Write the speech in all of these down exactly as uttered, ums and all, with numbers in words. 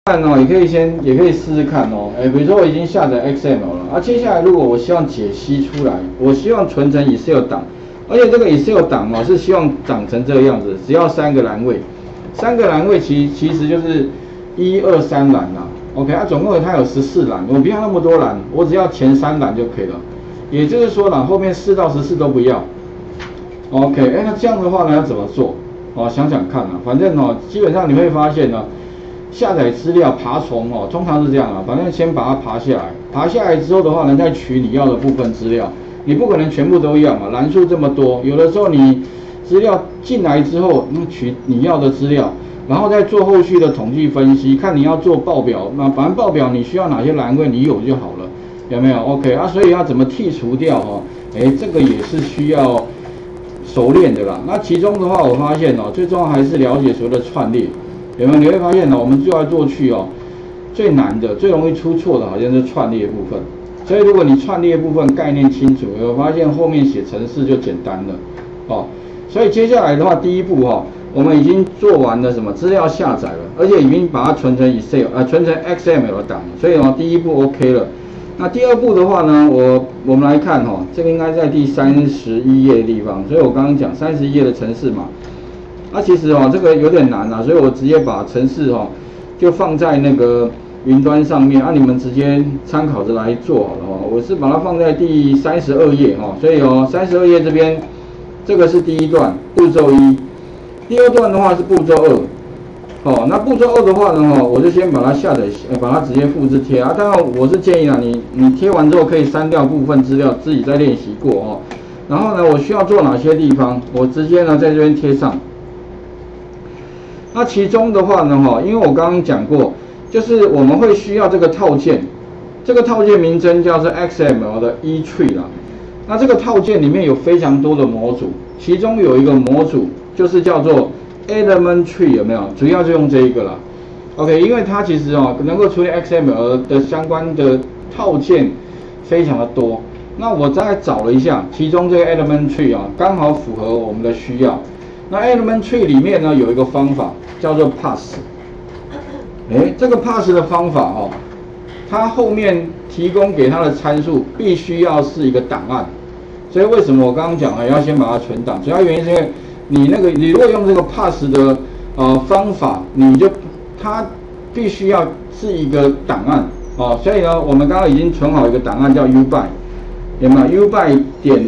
看哦，也可以先也可以试试看哦。哎，比如说我已经下载 X M L 了，啊，接下来如果我希望解析出来，我希望存成 Excel 档，而且这个 Excel 档哦是希望长成这个样子，只要三个栏位，三个栏位其其实就是一二三栏啦。OK， 啊，总共它有十四栏，我不要那么多栏，我只要前三栏就可以了。也就是说啦，后面四到十四都不要。OK， 哎，那这样的话呢要怎么做？哦，想想看啊，反正哦，基本上你会发现呢。下载资料爬虫哦，通常是这样啊，反正先把它爬下来，爬下来之后的话呢，再取你要的部分资料，你不可能全部都要嘛，栏数这么多，有的时候你资料进来之后，那取你要的资料，然后再做后续的统计分析，看你要做报表，那反正报表你需要哪些栏位你有就好了，有没有 ？OK 啊，所以要怎么剔除掉哦？哎，这个也是需要熟练的啦。那其中的话，我发现哦，最重要还是了解所谓的串列。有没有？你会发现呢，我们做来做去哦，最难的、最容易出错的，好像是串列部分。所以，如果你串列部分概念清楚，你会发现后面写程式就简单了哦。所以接下来的话，第一步哈、哦，我们已经做完了什么资料下载了，而且已经把它存成 Excel 啊、呃，存成 X M L 档，所以哦，第一步 OK 了。那第二步的话呢，我我们来看哈、哦，这个应该在第三十一页的地方，所以我刚刚讲三十一页的程式码。啊，其实哦，这个有点难啊，所以我直接把程式哦就放在那个云端上面，啊，你们直接参考着来做好了哦。我是把它放在第三十二页哈，所以哦，三十二页这边这个是第一段步骤一，第二段的话是步骤二，哦，那步骤二的话呢哈，我就先把它下载，呃，把它直接复制贴啊。当然我是建议啊，你你贴完之后可以删掉部分资料，自己再练习过哦。然后呢，我需要做哪些地方，我直接呢在这边贴上。那其中的话呢，哈，因为我刚刚讲过，就是我们会需要这个套件，这个套件名称叫做 X M L 的 E tree 啦。那这个套件里面有非常多的模组，其中有一个模组就是叫做 Element Tree， 有没有？主要就用这一个啦。OK， 因为它其实哦能够处理 X M L 的相关的套件非常的多。那我再找了一下，其中这个 Element Tree 啊，刚好符合我们的需要。那 Element Tree 里面呢有一个方法叫做 Pass， 哎，这个 Pass 的方法哦，它后面提供给它的参数必须要是一个档案，所以为什么我刚刚讲了要先把它存档？主要原因是因为你那个你如果用这个 Pass 的呃方法，你就它必须要是一个档案哦，所以呢，我们刚刚已经存好一个档案叫 uby， 有没有 uby 点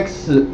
x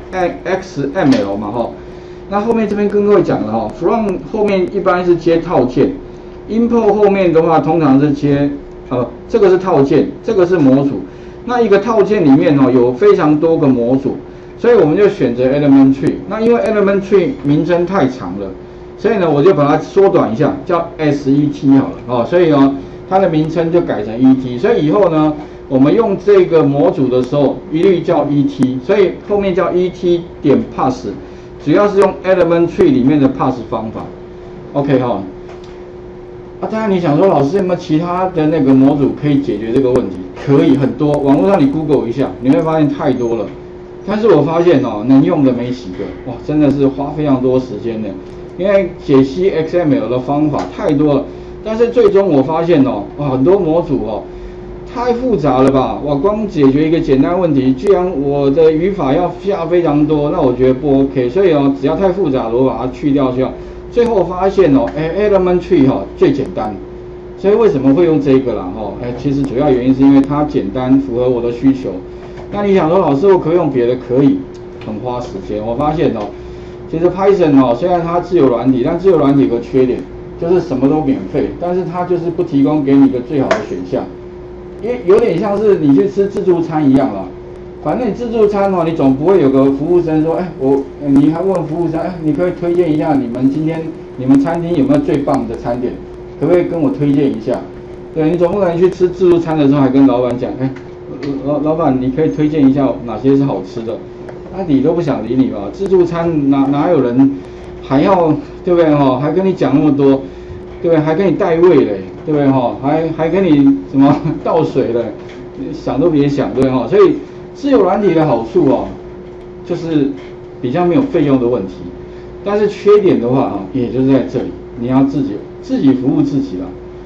x m l 嘛哈？那后面这边跟各位讲了哈 ，from 后面一般是接套件 ，import 后面的话通常是接呃这个是套件，这个是模组。那一个套件里面哦有非常多个模组，所以我们就选择 element tree。那因为 element tree 名称太长了，所以呢我就把它缩短一下，叫 S E T 好了哦。所以呢它的名称就改成 E T。所以以后呢我们用这个模组的时候一律叫 E T， 所以后面叫 E T 点 pass。主要是用 Element Tree 里面的 Pass 方法 ，OK 哈、哦。啊，当然你想说，老师有没有其他的那个模组可以解决这个问题？可以，很多，网络上你 Google 一下，你会发现太多了。但是我发现哦，能用的没几个，哇，真的是花非常多时间的。因为解析 X M L 的方法太多了，但是最终我发现哦，哇，很多模组哦。太复杂了吧！我光解决一个简单问题，居然我的语法要下非常多，那我觉得不 OK。所以哦，只要太复杂了，我把它去掉就好。最后发现哦，哎 ，Element Tree 哈、哦、最简单，所以为什么会用这个啦？哈、哦，哎，其实主要原因是因为它简单，符合我的需求。那你想说，老师我可以用别的？可以，很花时间。我发现哦，其实 Python 哦，虽然它自由软体，但自由软体有个缺点，就是什么都免费，但是它就是不提供给你一个最好的选项。因为有点像是你去吃自助餐一样啦，反正你自助餐哦，你总不会有个服务生说，哎，我，你还问服务生，哎，你可以推荐一下你们今天你们餐厅有没有最棒的餐点，可不可以跟我推荐一下？对，你总不可能去吃自助餐的时候还跟老板讲，哎，老老板你可以推荐一下哪些是好吃的，那、啊、你都不想理你吧？自助餐哪哪有人还要对不对哈？还跟你讲那么多，对不对？还跟你带位嘞。对不对哈？还还给你什么倒水了，想都别想，对哈？所以自由软体的好处哦，就是比较没有费用的问题，但是缺点的话啊，也就是在这里，你要自己自己服务自己了。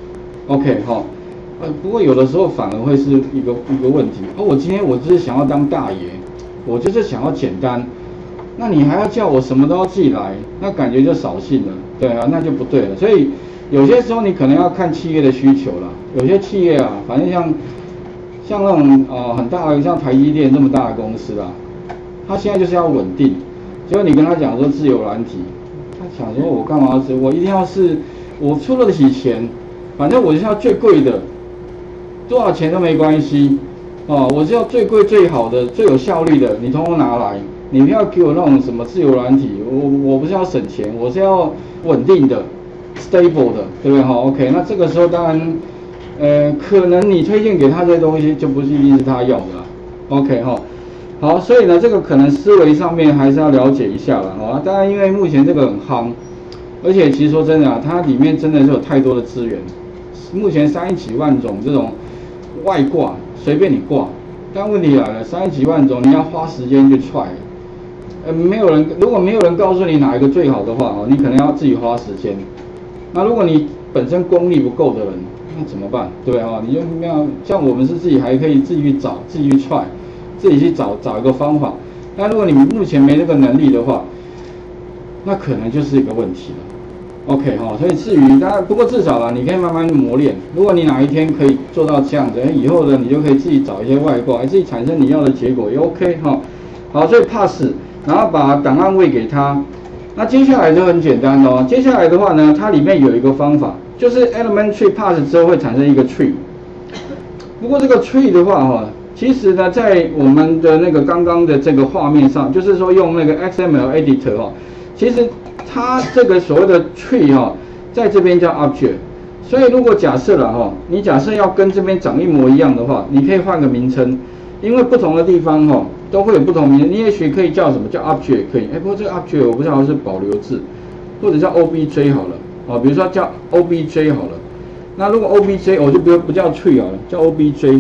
OK 哈、哦，呃，不过有的时候反而会是一个一个问题。哦，我今天我就是想要当大爷，我就是想要简单，那你还要叫我什么都要自己来，那感觉就扫兴了，对啊，那就不对了。所以有些时候你可能要看企业的需求啦，有些企业啊，反正像像那种呃很大的像台积电这么大的公司啦，他现在就是要稳定，结果你跟他讲说自有软体，他想说我干嘛要是我一定要是我出得起钱，反正我就是要最贵的，多少钱都没关系，哦，我是要最贵最好的最有效率的，你通通拿来，你不要给我那种什么自由软体，我我不是要省钱，我是要稳定的 stable 的，对不对哈 ？OK， 那这个时候当然，呃，可能你推荐给他这些东西就不是一定是他要的啦 ，OK 哈。好，所以呢，这个可能思维上面还是要了解一下了哦。当然，因为目前这个很夯，而且其实说真的啊，它里面真的是有太多的资源。目前三十几万种这种外挂，随便你挂，但问题来了，三十几万种你要花时间去踹，呃，没有人，如果没有人告诉你哪一个最好的话哦，你可能要自己花时间。那如果你本身功力不够的人，那怎么办？对不对哦？你就没有像我们是自己还可以自己去找，自己去踹。自己去找找一个方法，但如果你目前没这个能力的话，那可能就是一个问题了。OK 哈、哦，所以至于当然，不过至少啦，你可以慢慢磨练。如果你哪一天可以做到这样子，以后呢，你就可以自己找一些外挂，自己产生你要的结果也 OK 哈、哦。好，所以 pass， 然后把档案喂给他。那接下来就很简单哦。接下来的话呢，它里面有一个方法，就是 element tree pass 之后会产生一个 tree。不过这个 tree 的话哈、哦。其实呢，在我们的那个刚刚的这个画面上，就是说用那个 X M L editor 哈，其实它这个所谓的 tree 哈，在这边叫 object。所以如果假设了哈，你假设要跟这边长一模一样的话，你可以换个名称，因为不同的地方哈都会有不同名称。你也许可以叫什么叫 object 可以，哎，不过这个 object 我不知道是保留字，或者叫 O B J 好了，啊，比如说叫 O B J 好了。那如果 O B J 我就不不叫 tree 好了，叫 O B J。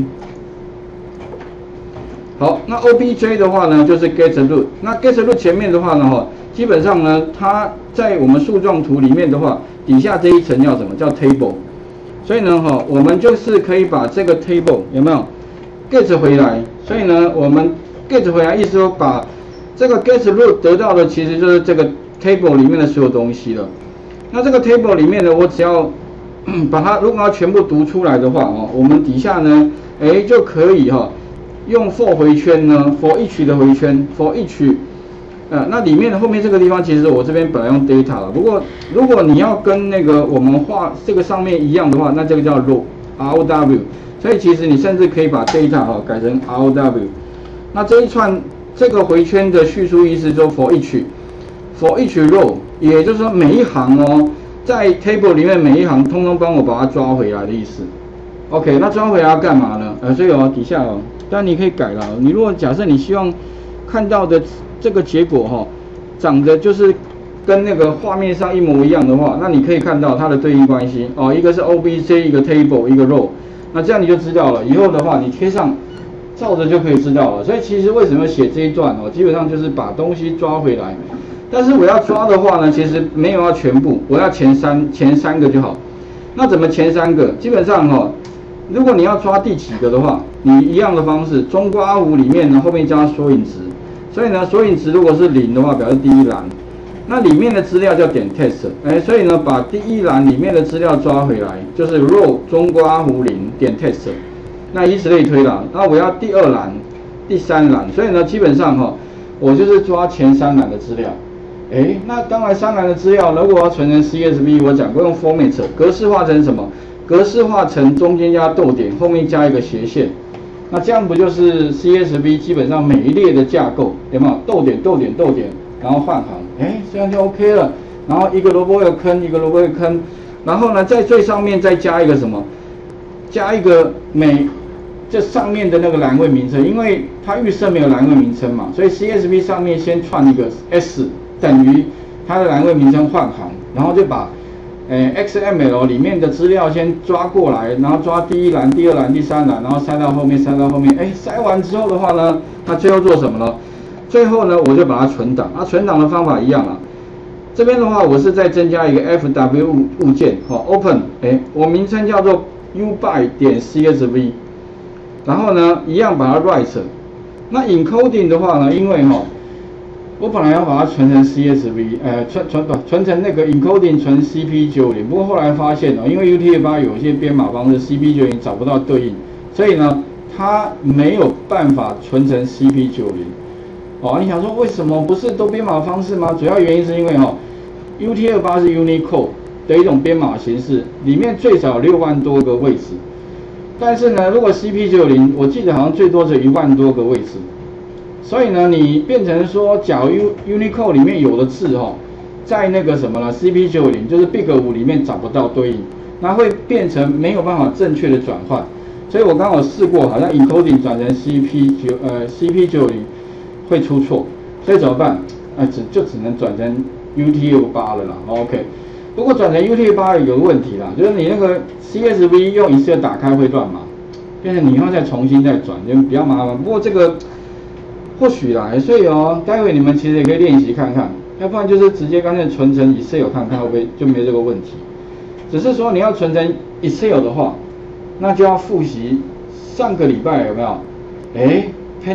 好，那 O B J 的话呢，就是 get root。那 get root 前面的话呢，哈，基本上呢，它在我们树状图里面的话，底下这一层叫什么？叫 table。所以呢，哈，我们就是可以把这个 table 有没有 get 回来？所以呢，我们 get 回来，意思说把这个 get root 得到的其实就是这个 table 里面的所有东西了。那这个 table 里面呢，我只要把它如果要全部读出来的话，哦，我们底下呢，哎，就可以哈。用 for 回圈呢 ，for each 的回圈 ，for each， 呃，那里面的后面这个地方，其实我这边本来用 data 了，不过如果你要跟那个我们画这个上面一样的话，那这个叫 row，R O W， 所以其实你甚至可以把 data 哈改成 R O W， 那这一串这个回圈的叙述意思就 for each，for each row， 也就是说每一行哦，在 table 里面每一行通通帮我把它抓回来的意思。OK， 那抓回来要干嘛呢？呃，所以哦，底下哦。但你可以改了。你如果假设你希望看到的这个结果哈、哦，长得就是跟那个画面上一模一样的话，那你可以看到它的对应关系哦，一个是 O B J， 一个 table， 一个 row， 那这样你就知道了。以后的话，你贴上照着就可以知道了。所以其实为什么写这一段哦，基本上就是把东西抓回来。但是我要抓的话呢，其实没有要全部，我要前三前三个就好。那怎么前三个？基本上哈、哦。如果你要抓第几个的话，你一样的方式，中括弧里面呢后面加索引值，所以呢索引值如果是零的话，表示第一栏，那里面的资料叫点 test， 哎，所以呢把第一栏里面的资料抓回来，就是 row 中括弧零点 test， 那以此类推了。那我要第二栏、第三栏，所以呢基本上哈、哦，我就是抓前三栏的资料。哎，那当然三栏的资料，如果要存成 C S V， 我讲过用 format 格式化成什么？格式化成中间加逗点，后面加一个斜线，那这样不就是 C S V 基本上每一列的架构，有没有？逗点逗点逗点，然后换行，哎，这样就 OK 了。然后一个萝卜一个坑，一个萝卜一个坑，然后呢，在最上面再加一个什么？加一个每这上面的那个栏位名称，因为它预设没有栏位名称嘛，所以 C S V 上面先串一个 S 等于它的栏位名称换行，然后就把。诶 ，X M L 里面的资料先抓过来，然后抓第一栏、第二栏、第三栏，然后塞到后面，塞到后面。哎，塞完之后的话呢，它最后做什么呢？最后呢，我就把它存档。啊，存档的方法一样啊。这边的话，我是再增加一个 F W 物件，好 ，open， 哎，我名称叫做 ubyte 点 csv， 然后呢，一样把它 write。那 encoding 的话呢，因为哈、哦，我本来要把它存成 C S V， 呃，存存不存成那个 encoding 存 C P 九十， 不过后来发现哦，因为 U T F 八有一些编码方式 C P 九十 找不到对应，所以呢，它没有办法存成 C P 九十。哦，你想说为什么不是都编码方式吗？主要原因是因为哈、哦、，U T F 八是 Unicode 的一种编码形式，里面最少六万多个位置，但是呢，如果 C P 九十， 我记得好像最多只有一万多个位置。所以呢，你变成说，假如 Unicode 里面有的字哈，在那个什么了 C P 九十， 就是 Big 五里面找不到对应，那会变成没有办法正确的转换。所以我刚好试过，好像 encoding 转成 C P 九呃 C P 九十会出错，所以怎么办？啊，只就只能转成 U T F 八了啦。OK， 不过转成 U T F 八有个问题啦，就是你那个 C S V 用 Excel 打开会乱码，变成你要再重新再转，就比较麻烦。不过这个。或许啦，所以哦，待会你们其实也可以练习看看，要不然就是直接干脆存成 Excel 看看会不会就没这个问题。只是说你要存成 Excel 的话，那就要复习上个礼拜有没有？哎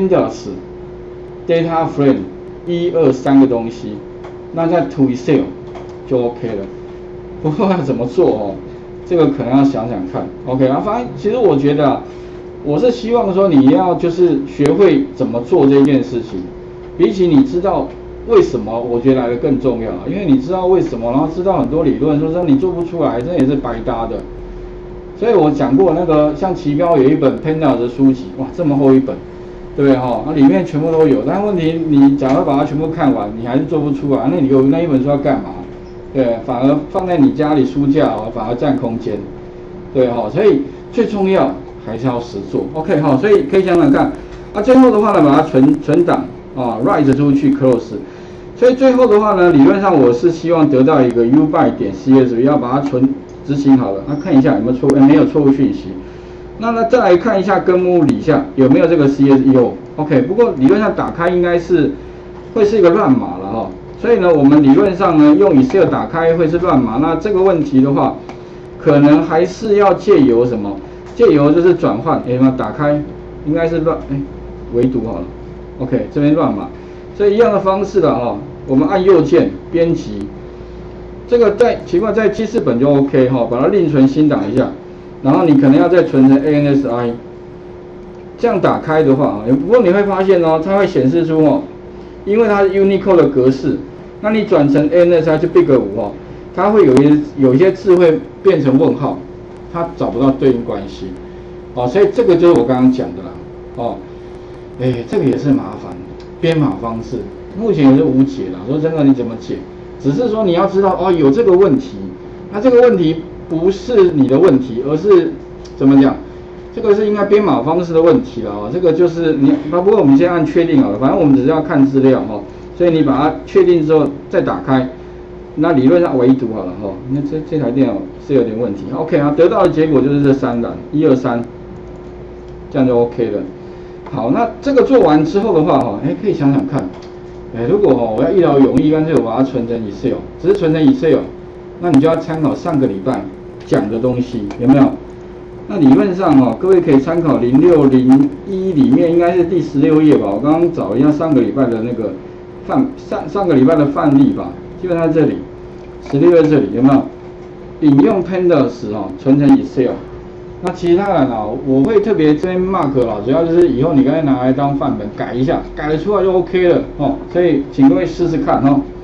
，Pandas、Data Frame 一二三个东西，那再 to Excel 就 OK 了。不过要怎么做哦？这个可能要想想看。OK 啊，反正其实我觉得啊。我是希望说你要就是学会怎么做这件事情，比起你知道为什么，我觉得来的更重要。因为你知道为什么，然后知道很多理论，说说你做不出来，这也是白搭的。所以我讲过那个像旗标有一本 Pandas 的书籍，哇，这么厚一本，对不对哈？那里面全部都有，但问题你假如把它全部看完，你还是做不出来，那你有那一本书要干嘛？对，反而放在你家里书架哦，反而占空间，对哈。所以最重要。还是要实做 ，OK 哈，所以可以想想看，啊，最后的话呢，把它存存档啊 ，write 出去 close， 所以最后的话呢，理论上我是希望得到一个 ubyte 点 csv， 要把它存执行好了，那、啊、看一下有没有错，没有错误讯息，那呢再来看一下根目底下有没有这个 C S V 有 ，OK， 不过理论上打开应该是会是一个乱码了哈，所以呢，我们理论上呢用 Excel 打开会是乱码，那这个问题的话，可能还是要借由什么？借由就是转换，哎，那打开应该是乱，哎，围读好了 ，OK， 这边乱码，所以一样的方式的哈，我们按右键编辑，这个在奇怪在记事本就 OK 哈，把它另存新档一下，然后你可能要再存成 A N S I， 这样打开的话啊，不过你会发现哦，它会显示出哦，因为它是 Unicode 的格式，那你转成 A N S I 就 Big 五哦，它会有一有一些字会变成问号。它找不到对应关系，哦，所以这个就是我刚刚讲的啦，哦，哎，这个也是麻烦，编码方式目前也是无解啦。说真的，你怎么解？只是说你要知道哦，有这个问题，那这个问题不是你的问题，而是怎么讲？这个是应该编码方式的问题了啊、哦。这个就是你，不过我们先按确定好了，反正我们只是要看资料哈、哦，所以你把它确定之后再打开。那理论上围读好了哈，那这这台电脑是有点问题 ，OK 啊，得到的结果就是这三栏，一二三，这样就 OK 了。好，那这个做完之后的话哈，哎，可以想想看，哎，如果哈我要一劳永逸，干脆我把它存成 Excel， 只是存成 Excel， 那你就要参考上个礼拜讲的东西，有没有？那理论上哈，各位可以参考零六零一里面应该是第十六页吧，我刚刚找一下上个礼拜的那个范上上个礼拜的范例吧。基本上这里，十六页这里有没有引用 Pandas 哦，存成 Excel？ 那其他人啊，我会特别这边 mark 啦，主要就是以后你可以拿来当范本改一下，改了出来就 OK 了哦。所以请各位试试看哦。